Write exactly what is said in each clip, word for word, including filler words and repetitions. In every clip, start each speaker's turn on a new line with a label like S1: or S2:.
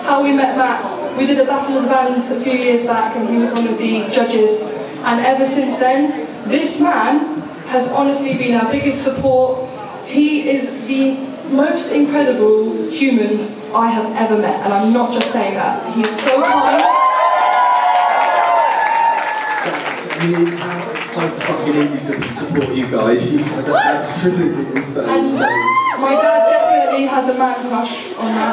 S1: how we met Matt. We did a Battle of the Bands a few years back and he was one of the judges. And ever since then, this man has honestly been our biggest support. He is the most incredible human I have ever met, and I'm not just saying that. He's so kind.
S2: He is so fucking easy to support you guys. You guys are absolutely insane.
S1: And my dad definitely has a man crush on that.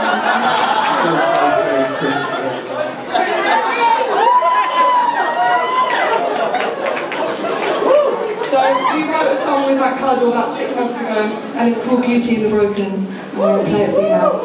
S1: So we wrote a song with Matt Cardle about six months ago, and it's called Beauty and the Broken. And we'll play it for you now.